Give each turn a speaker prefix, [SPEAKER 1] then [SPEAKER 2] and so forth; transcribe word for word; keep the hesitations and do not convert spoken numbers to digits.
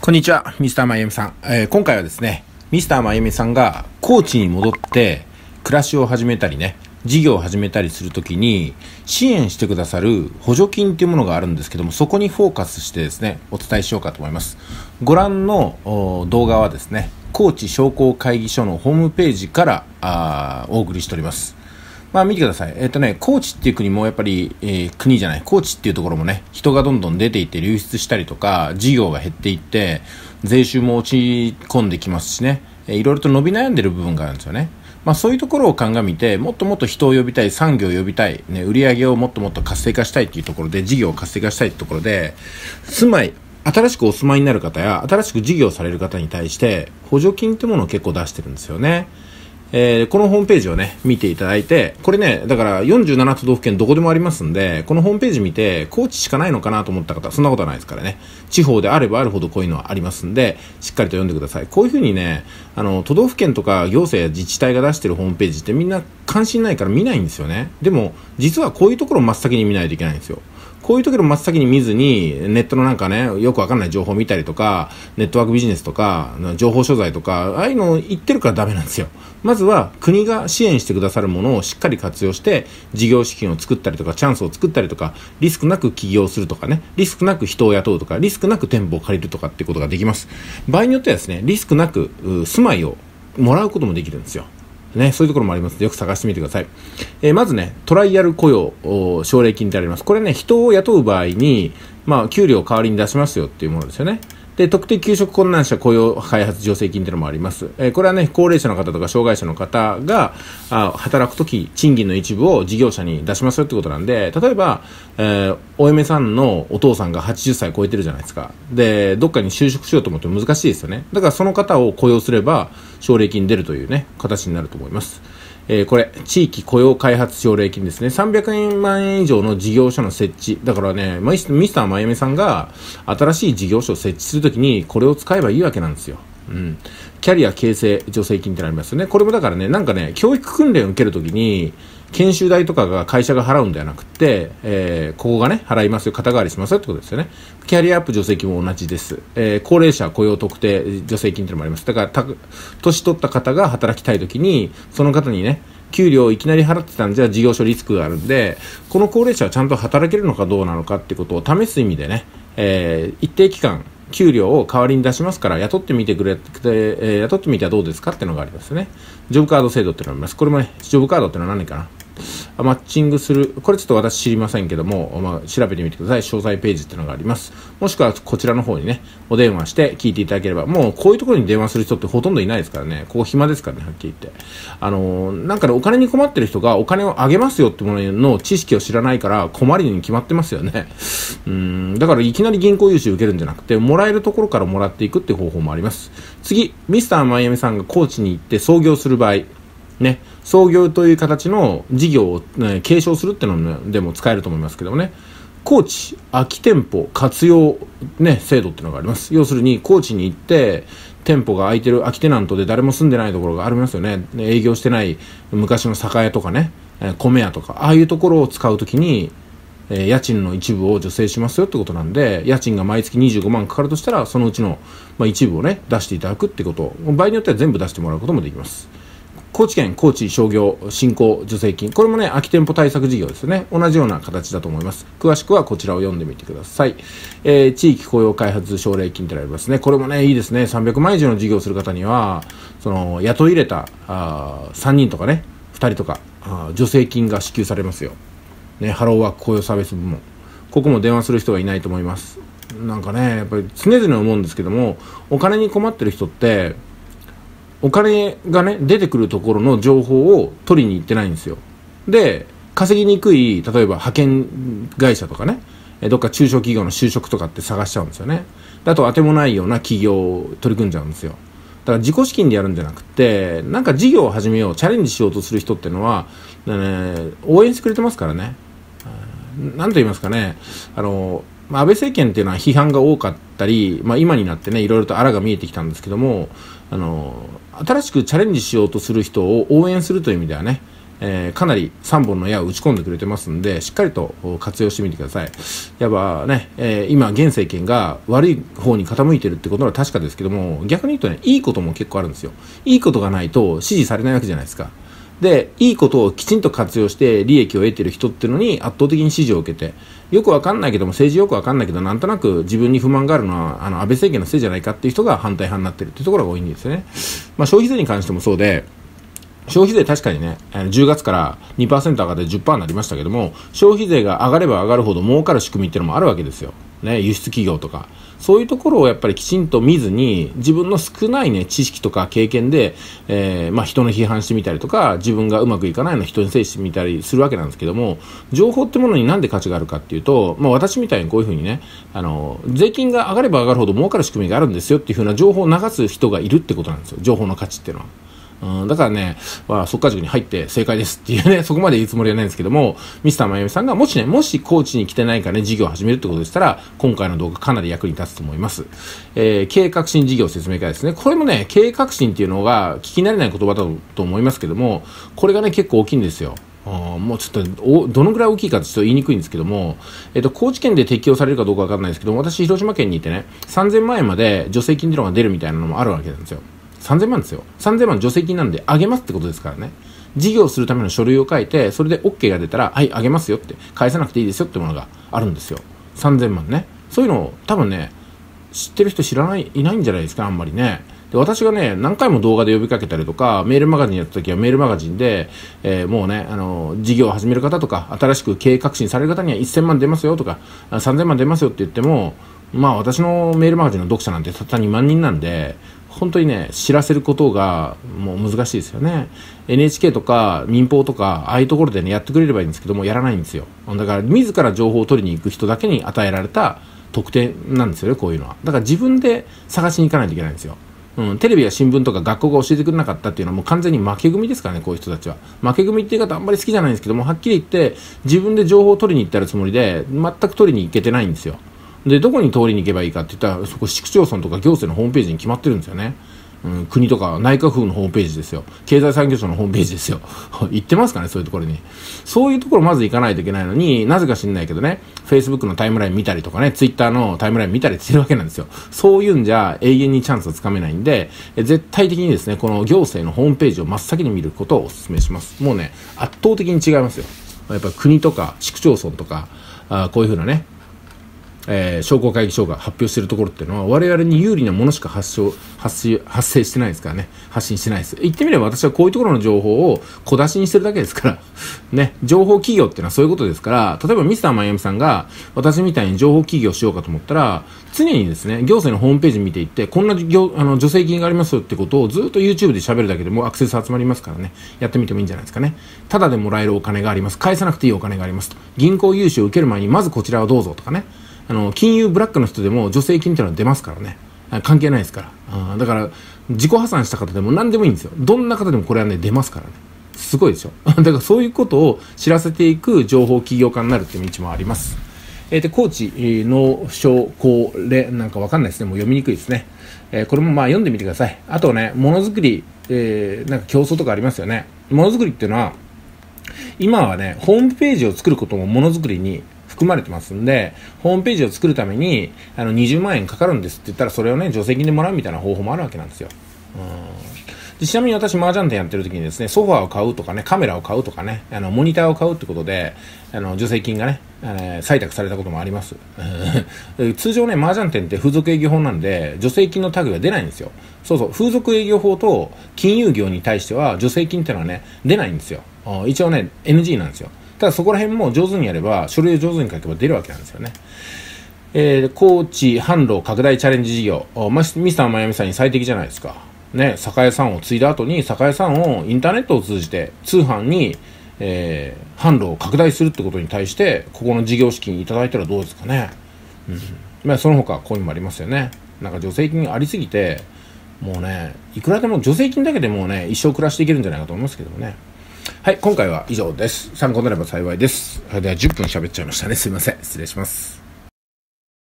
[SPEAKER 1] こんにちは、ミスターマイアミさん。えー今回はですね、ミスターマイアミさんが高知に戻って暮らしを始めたりね、事業を始めたりするときに支援してくださる補助金というものがあるんですけども、そこにフォーカスしてですね、お伝えしようかと思います。ご覧のお動画はですね、高知商工会議所のホームページからあーお送りしております。まあ見てください。えっとね、高知っていう国もやっぱり、えー国じゃない、高知っていうところもね、人がどんどん出ていって流出したりとか、事業が減っていって、税収も落ち込んできますしね、えーいろいろと伸び悩んでる部分があるんですよね。まあそういうところを鑑みて、もっともっと人を呼びたい、産業を呼びたい、ね、売り上げをもっともっと活性化したいっていうところで、事業を活性化したいっていうところで、住まい、新しくお住まいになる方や、新しく事業される方に対して、補助金ってものを結構出してるんですよね。えーこのホームページをね、見ていただいて、これね、だからよんじゅうなな都道府県どこでもありますんで、このホームページ見て、高知しかないのかなと思った方、そんなことはないですからね。地方であればあるほどこういうのはありますんで、しっかりと読んでください。こういうふうにね、あの、都道府県とか行政や自治体が出してるホームページってみんな関心ないから見ないんですよね。でも、実はこういうところを真っ先に見ないといけないんですよ。こういう時の真っ先に見ずに、ネットのなんかね、よくわかんない情報を見たりとか、ネットワークビジネスとか、情報所在とか、ああいうのを言ってるからダメなんですよ。まずは、国が支援してくださるものをしっかり活用して、事業資金を作ったりとか、チャンスを作ったりとか、リスクなく起業するとかね、リスクなく人を雇うとか、リスクなく店舗を借りるとかっていうことができます。場合によってはですね、リスクなく、う住まいをもらうこともできるんですよ。ね、そういうところもありますので、よく探してみてください。えーまずね、トライアル雇用お奨励金ってあります。これね、人を雇う場合に、まあ、給料を代わりに出しますよっていうものですよね。で、特定給食困難者雇用開発助成金っていうのもあります。えーこれはね、高齢者の方とか障害者の方があ働くとき、賃金の一部を事業者に出しますよってことなんで、例えば、えーお嫁さんのお父さんがはちじゅっさい超えてるじゃないですか。で、どっかに就職しようと思っても難しいですよね。だからその方を雇用すれば、奨励金出るというね、形になると思います。えーこれ、地域雇用開発奨励金ですね。さんびゃくまんえん以上の事業所の設置。だからね、ミスミスターまゆみさんが新しい事業所を設置するときにこれを使えばいいわけなんですよ。うん。キャリア形成助成金ってなりますよね。これもだからね、なんかね、教育訓練を受けるときに、研修代とかが会社が払うんではなくて、えーここがね、払いますよ、肩代わりしますよってことですよね。キャリアアップ助成金も同じです。えー高齢者雇用特定助成金っていうのもあります。だからた、年取った方が働きたいときに、その方にね、給料をいきなり払ってたんじゃ事業所リスクがあるんで、この高齢者はちゃんと働けるのかどうなのかってことを試す意味でね、えー一定期間、給料を代わりに出しますから雇ってみてくれて、えー雇ってみてはどうですかっていうのがありますね。ジョブカード制度っていうのがあります。これもね、ジョブカードっていうのは何かな、マッチングする、これちょっと私知りませんけども、まあ、調べてみてください。詳細ページっていうのがあります。もしくはこちらの方にね、お電話して聞いていただければ、もうこういうところに電話する人ってほとんどいないですからね、ここ暇ですからね、はっきり言って。あのー、なんかね、お金に困ってる人がお金をあげますよってものの知識を知らないから困りに決まってますよね。うーん、だからいきなり銀行融資受けるんじゃなくて、もらえるところからもらっていくっていう方法もあります。次、ミスターマイアミさんが高知に行って創業する場合、ね、創業という形の事業を、ね、継承するっていうのでも使えると思いますけどもね、高知空き店舗活用、ね、制度っていうのがあります。要するに高知に行って店舗が空いてる空きテナントで誰も住んでないところがありますよね。営業してない昔の酒屋とかね、米屋とか、ああいうところを使うときに、えー家賃の一部を助成しますよってことなんで、家賃が毎月にじゅうごまんかかるとしたら、そのうちの、まあ、一部をね出していただくってことを、場合によっては全部出してもらうこともできます。高知県高知商業振興助成金、これもね、空き店舗対策事業ですね。同じような形だと思います。詳しくはこちらを読んでみてください。えー地域雇用開発奨励金ってありますね。これもね、いいですね。さんびゃくまん以上の事業をする方には、その雇い入れたあさんにんとかね、ふたりとかあ助成金が支給されますよ。ね、ハローワーク雇用サービス部門、ここも電話する人がいないと思います。なんかね、やっぱり常々思うんですけども、お金に困ってる人ってお金がね出てくるところの情報を取りに行ってないんですよ。で、稼ぎにくい、例えば派遣会社とかね、えどっか中小企業の就職とかって探しちゃうんですよね。あと当てもないような企業を取り組んじゃうんですよ。だから自己資金でやるんじゃなくて、なんか事業を始めよう、チャレンジしようとする人っていうのは、ね、応援してくれてますからね。なんと言いますかね、あの、まあ、安倍政権っていうのは批判が多かったり、まあ、今になってね、いろいろとあらが見えてきたんですけども、あの、新しくチャレンジしようとする人を応援するという意味ではね、 えー、かなりさんぼんの矢を打ち込んでくれてますんで、しっかりと活用してみてください。やっぱね、えー、今現政権が悪い方に傾いてるってことは確かですけども、逆に言うとね、いいことも結構あるんですよ。いいことがないと支持されないわけじゃないですか。で、いいことをきちんと活用して利益を得てる人っていうのに圧倒的に支持を受けて、よくわかんないけども、政治よくわかんないけど、なんとなく自分に不満があるのはあの安倍政権のせいじゃないかっていう人が反対派になってるっていうところが多いんですよね。まあ、消費税に関してもそうで、消費税確かにね、じゅうがつから にパーセント 上がって じゅっパーセント になりましたけども、消費税が上がれば上がるほど儲かる仕組みっていうのもあるわけですよ。ね、輸出企業とか。そういうところをやっぱりきちんと見ずに、自分の少ないね、知識とか経験で、えー、まあ人の批判してみたりとか、自分がうまくいかないのを人に制してみたりするわけなんですけども、情報ってものになんで価値があるかっていうと、まあ私みたいにこういうふうにね、あの、税金が上がれば上がるほど儲かる仕組みがあるんですよっていうふうな情報を流す人がいるってことなんですよ。情報の価値っていうのは。うん、だからね、まあ、速稼塾に入って正解ですっていうね、そこまで言うつもりはないんですけども、ミスターまゆみさんがもしね、もし高知に来てないからね、事業を始めるってことでしたら、今回の動画かなり役に立つと思います。えー、経営革新事業説明会ですね。これもね、経営革新っていうのが聞き慣れない言葉だと思いますけども、これがね、結構大きいんですよ。あもうちょっとおどのぐらい大きいかちょっと言いにくいんですけども、えっと、高知県で適用されるかどうかわかんないですけども、私、広島県にいてね、さんぜんまんえんまで助成金っていうのが出るみたいなのもあるわけなんですよ。さんぜんまんですよ。さんぜんまん助成金なんであげますってことですからね。事業するための書類を書いて、それで OK が出たら、はい、あげますよって、返さなくていいですよってものがあるんですよ。さんぜんまんね。そういうのを多分ね、知ってる人知らない、いないんじゃないですか、あんまりね。で、私がね、何回も動画で呼びかけたりとか、メールマガジンやった時はメールマガジンで、えー、もうね、あの、事業を始める方とか、新しく経営革新される方にはせんまん出ますよとか、さんぜんまん出ますよって言っても、まあ私のメールマガジンの読者なんてたったにまんにんなんで、本当にね、知らせることがもう難しいですよね。エヌエイチケー とか民放とか、ああいうところでね、やってくれればいいんですけども、やらないんですよ。だから、自ら情報を取りに行く人だけに与えられた特典なんですよね、こういうのは。だから自分で探しに行かないといけないんですよ。うん、テレビや新聞とか学校が教えてくれなかったっていうのはもう完全に負け組ですからね、こういう人たちは。負け組っていう方あんまり好きじゃないんですけども、はっきり言って自分で情報を取りに行ってるつもりで、全く取りに行けてないんですよ。で、どこに通りに行けばいいかって言ったら、そこ市区町村とか行政のホームページに決まってるんですよね。うん、国とか内閣府のホームページですよ。経済産業省のホームページですよ。行ってますかね、そういうところに。そういうところまず行かないといけないのに、なぜか知んないけどね、Facebook のタイムライン見たりとかね、Twitter のタイムライン見たりしてるわけなんですよ。そういうんじゃ永遠にチャンスをつかめないんで、絶対的にですね、この行政のホームページを真っ先に見ることをお勧めします。もうね、圧倒的に違いますよ。やっぱ国とか市区町村とか、あこういうふうなね、えー、商工会議所が発表しているところっていうのは我々に有利なものしか発症発発生してないですからね。発信してないです。言ってみれば私はこういうところの情報を小出しにしてるだけですからね。情報企業っていうのはそういうことですから、例えばミスターマイアミさんが私みたいに情報企業しようかと思ったら、常にですね、行政のホームページ見ていって、こんな業あの助成金がありますよってことをずっと YouTube で喋るだけでもアクセス集まりますからね。やってみてもいいんじゃないですかね。ただでもらえるお金があります。返さなくていいお金がありますと。銀行融資を受ける前にまずこちらをどうぞとかね。あの金融ブラックの人でも助成金っていうのは出ますからね。関係ないですから。だから自己破産した方でも何でもいいんですよ。どんな方でもこれはね出ますからね。すごいでしょ。だからそういうことを知らせていく情報起業家になるっていう道もあります。えー、で高知の商工れなんかわかんないですね。もう読みにくいですね。えー、これもまあ読んでみてください。あとね、ものづくり、えー、なんか競争とかありますよね。ものづくりっていうのは今はね、ホームページを作ることもものづくりに含まれてますんで、ホームページを作るためにあのにじゅうまんえんかかるんですって言ったら、それをね助成金でもらうみたいな方法もあるわけなんですよ。うんでちなみに私麻雀店やってる時にですね、ソファーを買うとかね、カメラを買うとかね、あのモニターを買うってことであの助成金がね、えー、採択されたこともあります。通常ね麻雀店って風俗営業法なんで助成金のタグが出ないんですよ。そうそう、風俗営業法と金融業に対しては助成金っていうのはね出ないんですよ。一応ね エヌジー なんですよ。ただそこら辺も上手にやれば、書類を上手に書けば出るわけなんですよね。えー、高知販路拡大チャレンジ事業、ミスターマイアミさんに最適じゃないですか。ね、酒屋さんを継いだ後に酒屋さんをインターネットを通じて通販に、えー、販路を拡大するってことに対して、ここの事業資金いただいたらどうですかね。うん、まあその他こういうのもありますよね。なんか助成金ありすぎて、もうね、いくらでも助成金だけでもうね、一生暮らしていけるんじゃないかと思いますけどもね。はい、今回は以上です。参考になれば幸いです。ではじゅっぷん喋っちゃいましたね。すいません。失礼します。